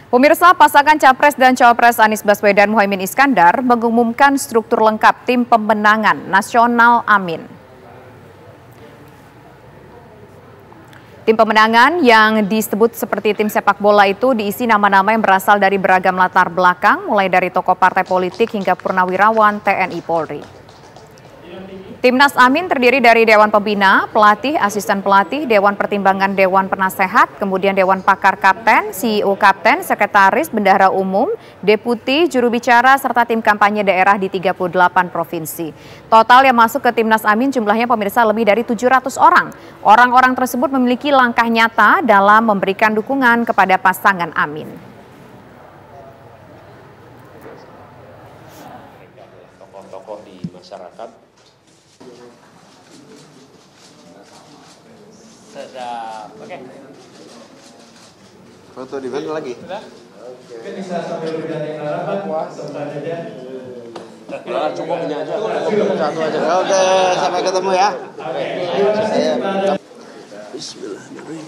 Pemirsa, pasangan Capres dan Cawapres Anies Baswedan Muhaimin Iskandar mengumumkan struktur lengkap tim pemenangan nasional Amin. Tim pemenangan yang disebut seperti tim sepak bola itu diisi nama-nama yang berasal dari beragam latar belakang, mulai dari tokoh partai politik hingga purnawirawan TNI Polri. Timnas Amin terdiri dari Dewan Pembina, Pelatih, Asisten Pelatih, Dewan Pertimbangan Dewan Penasehat, kemudian Dewan Pakar Kapten, CEO Kapten, Sekretaris, Bendahara Umum, Deputi, Juru Bicara, serta tim kampanye daerah di 38 provinsi. Total yang masuk ke Timnas Amin jumlahnya pemirsa lebih dari 700 orang. Orang-orang tersebut memiliki langkah nyata dalam memberikan dukungan kepada pasangan Amin. Tokoh-tokoh di masyarakat. Sedap, oke. Foto di mana lagi? Sudah? Mungkin bisa sambil berganti harapan, serta aja. Cukup ini aja. Satu aja. Oke, sampai ketemu ya. Bismillahirrahmanirrahim.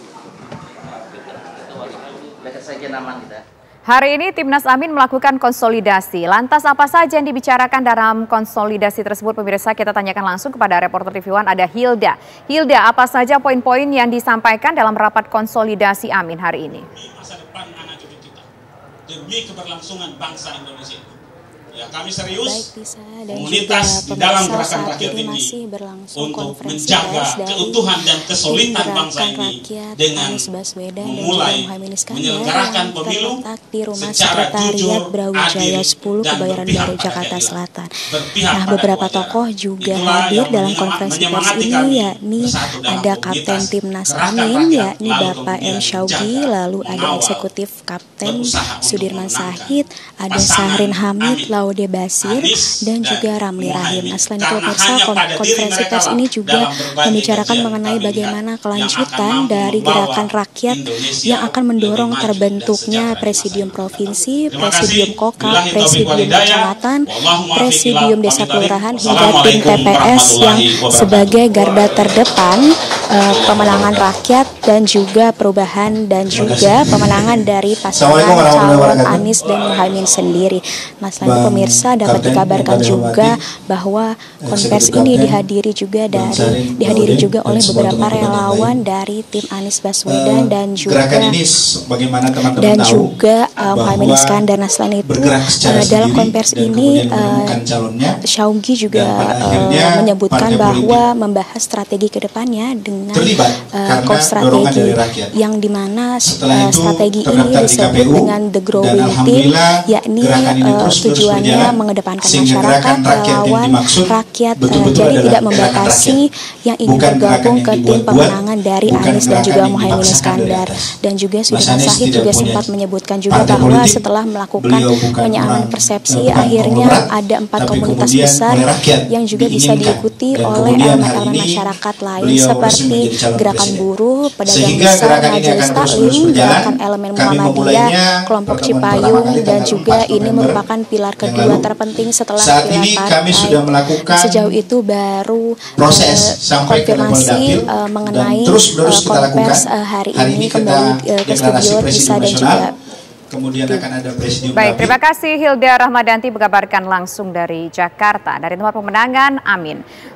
Dekat saja aman kita. Hari ini Timnas Amin melakukan konsolidasi. Lantas apa saja yang dibicarakan dalam konsolidasi tersebut, pemirsa? Kita tanyakan langsung kepada reporter TV One, ada Hilda. Hilda, apa saja poin-poin yang disampaikan dalam rapat konsolidasi Amin hari ini? Masa depan anak cucu kita, demi keberlangsungan bangsa Indonesia. Ya, kami serius komunitas di dalam gerakan rakyat ini untuk menjaga keutuhan dan kesolidan bangsa ini dengan memulai menyelenggarakan pemilu secara jujur, adil, dan berpihak pada rakyat. Nah, beberapa tokoh juga hadir dalam konferensi pers ini, yakni ada Kapten Timnas Amin, yakni Bapak M. Syaugi, lalu ada Eksekutif Kapten Sudirman Said, ada Sahrin Hamid, Laude Basir, dan juga Ramli Rahim. Nah, selain itu pemirsa, konferensi pers ini juga membicarakan mengenai bagaimana kelanjutan dari gerakan rakyat yang akan mendorong terbentuknya Presidium Provinsi, Presidium Kokap, Presidium Kecamatan, Presidium Desa Kelurahan, hingga tim TPS yang sebagai garda terdepan pemenangan rakyat dan juga perubahan dan juga pemenangan dari pasangan calon Anies dan Muhaimin sendiri. Nah, selain itu pemirsa, dapat dikabarkan juga bahwa konferensi ini dihadiri juga oleh beberapa relawan dari tim Anies Baswedan dan juga Muhaimin Iskandar. Nah, selain itu dalam konferensi ini Syaugi juga menyebutkan bahwa membahas strategi kedepannya dengan strategi yang dimana strategi ini disebut dengan The Growing Team, yakni tujuannya mengedepankan masyarakat, relawan, rakyat, jadi tidak membatasi yang ingin bergabung ke tim pemenangan dari Anies dan juga Muhaimin Iskandar. Dan juga Sudirman Said juga sempat menyebutkan juga bahwa setelah melakukan penyeimbang persepsi, akhirnya ada 4 komunitas besar yang juga bisa diikuti oleh elemen-elemen masyarakat lain seperti gerakan buruh, pedagang besar, majelis taklim, gerakan elemen Muhammadiyah, kelompok Cipayung, dan juga ini merupakan pilar kedua terpenting setelah pilar partai. Sejauh itu baru konfirmasi mengenai konferensi hari ini kembali ke studio Risa dan juga kemudian akan ada presidium. Baik, terima kasih Hilda Rahmadanti mengabarkan langsung dari Jakarta, dari tempat pemenangan Amin.